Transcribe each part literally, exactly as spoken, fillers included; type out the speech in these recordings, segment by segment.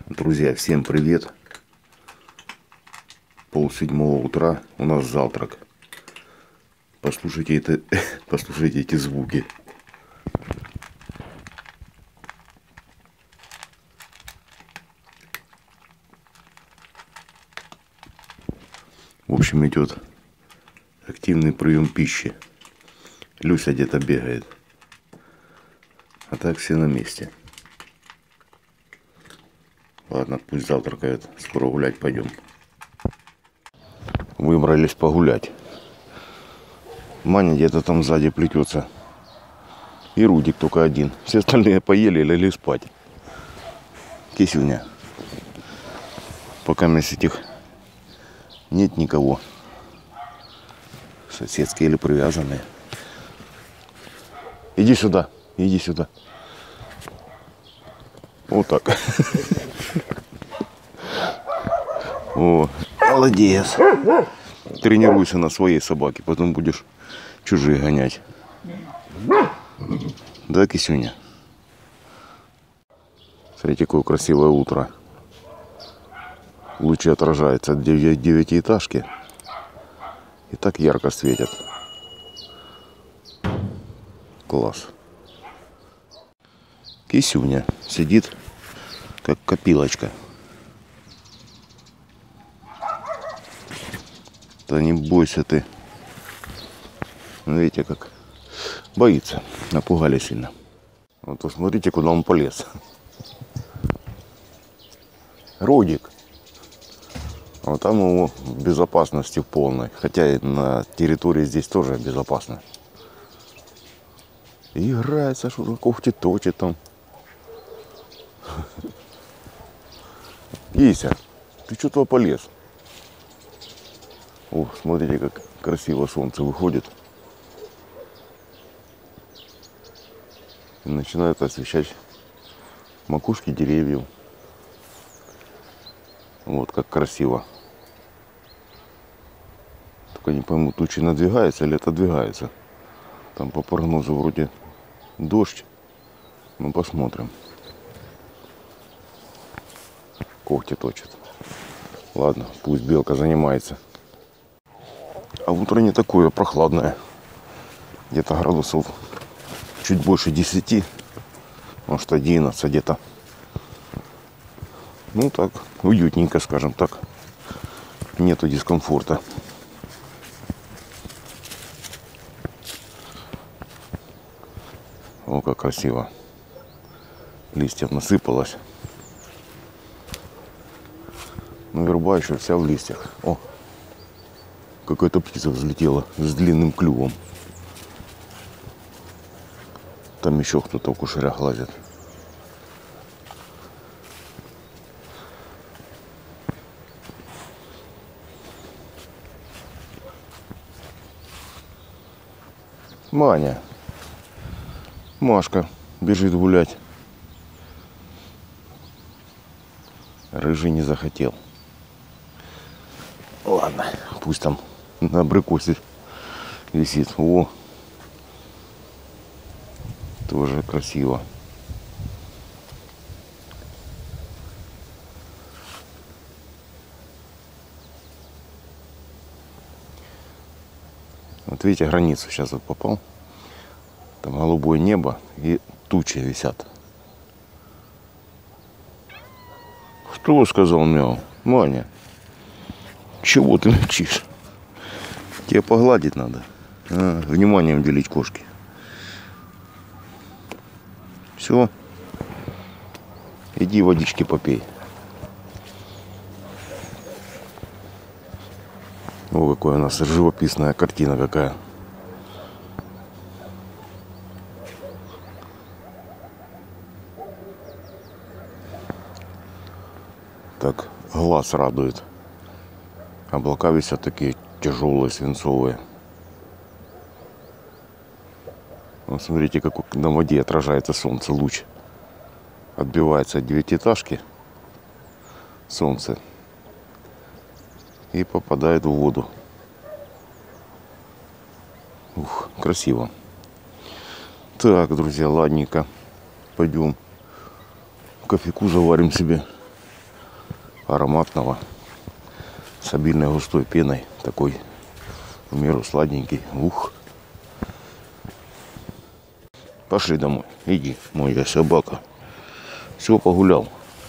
Друзья, всем привет! Пол седьмого утра, у нас завтрак. Послушайте это, послушайте эти звуки. В общем, идет активный прием пищи. Люся где-то бегает. А так все на месте. Ладно, пусть завтракают. Скоро гулять пойдем. Выбрались погулять. Маня где-то там сзади плетется. И Рудик только один. Все остальные поели и легли спать. Кисюня. Пока из этих нет никого. Соседские или привязанные. Иди сюда. Иди сюда. Вот так. О, молодец. Тренируйся на своей собаке, потом будешь чужие гонять. Да, Кисюня? Смотрите, какое красивое утро. Лучи отражаются от девятиэтажки. И так ярко светят. Класс. Кисюня сидит, как копилочка. Да не бойся ты. Видите, как боится. Напугали сильно. Вот посмотрите, куда он полез. Родик. Вот там его в безопасности полной. Хотя и на территории здесь тоже безопасно. И играется, что когти точит там. Кися, ты что туда полез? О, смотрите, как красиво солнце выходит. И начинает освещать макушки деревьев. Вот как красиво. Только не пойму, тучи надвигаются или отодвигаются. Там по прогнозу вроде дождь. Ну, посмотрим. Когти точат. Ладно, пусть белка занимается. А утро не такое прохладное. Где-то градусов чуть больше десяти. Может, одиннадцать где-то. Ну так, уютненько, скажем так. Нету дискомфорта. О, как красиво. Листьев насыпалось. Но верба еще вся в листьях. О, какая-то птица взлетела с длинным клювом. Там еще кто-то в кушарях лазит. Маня. Машка бежит гулять. Рыжий не захотел. Ладно, пусть там на абрикосе висит. О, тоже красиво. Вот видите, границу сейчас вот попал. Там голубое небо и тучи висят. Кто сказал мяу? Маня, чего ты мычишь? Тебе погладить надо. А, вниманием делить кошки. Все. Иди водички попей. О, какая у нас живописная картина какая. Так, глаз радует. Облака висят такие тяжелые, свинцовые. Вот смотрите, как на воде отражается солнце, луч. Отбивается от девятиэтажки солнце и попадает в воду. Ух, красиво. Так, друзья, ладненько. Пойдем кофейку заварим себе. ароматного, с обильной густой пеной, такой в меру сладенький. Ух. Пошли домой. Иди, моя собака. Все, погулял.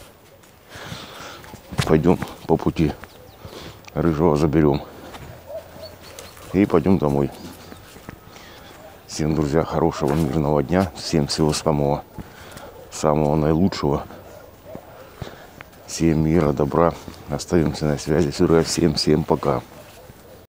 Пойдем по пути. Рыжего заберем. И пойдем домой. Всем, друзья, хорошего мирного дня. Всем всего самого, самого наилучшего. Всем мира, добра. Остаемся на связи. Всем, всем пока.